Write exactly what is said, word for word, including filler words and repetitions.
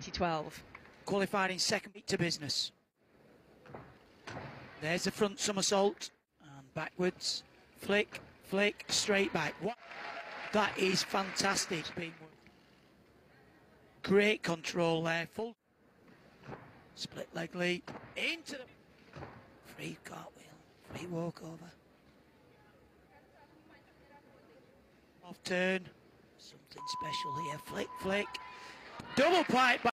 twenty twelve. Qualified in second beat to business. There's the front somersault and backwards. Flick, flick, straight back. What? That is fantastic. Great control there. Full split leg leap into the free cartwheel, free walkover. Off turn. Something special here. Flick, flick. Double pipe back.